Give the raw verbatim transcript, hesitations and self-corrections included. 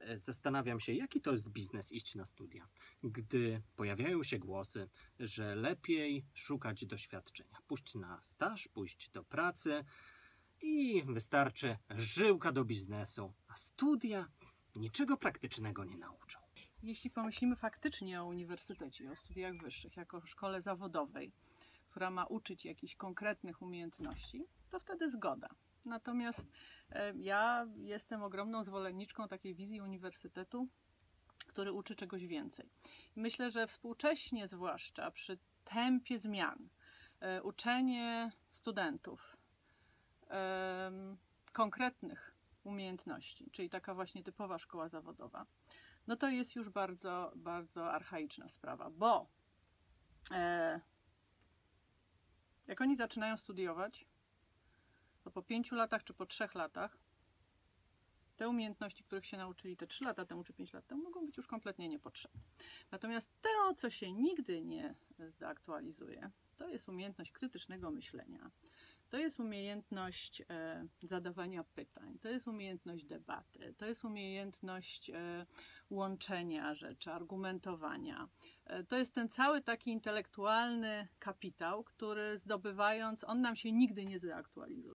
zastanawiam się, jaki to jest biznes iść na studia, gdy pojawiają się głosy, że lepiej szukać doświadczenia, pójść na staż, pójść do pracy i wystarczy żyłka do biznesu, a studia niczego praktycznego nie nauczą. Jeśli pomyślimy faktycznie o uniwersytecie, o studiach wyższych, jako o szkole zawodowej, która ma uczyć jakichś konkretnych umiejętności, to wtedy zgoda. Natomiast e, ja jestem ogromną zwolenniczką takiej wizji uniwersytetu, który uczy czegoś więcej. I myślę, że współcześnie, zwłaszcza przy tempie zmian, e, uczenie studentów e, konkretnych umiejętności, czyli taka właśnie typowa szkoła zawodowa, no to jest już bardzo, bardzo archaiczna sprawa, bo e, jak oni zaczynają studiować, to po pięciu latach czy po trzech latach te umiejętności, których się nauczyli te trzy lata temu czy pięć lat temu, mogą być już kompletnie niepotrzebne. Natomiast to, co się nigdy nie zdeaktualizuje, to jest umiejętność krytycznego myślenia. To jest umiejętność e, zadawania pytań, to jest umiejętność debaty, to jest umiejętność e, łączenia rzeczy, argumentowania. E, to jest ten cały taki intelektualny kapitał, który zdobywając, on nam się nigdy nie zdeaktualizuje.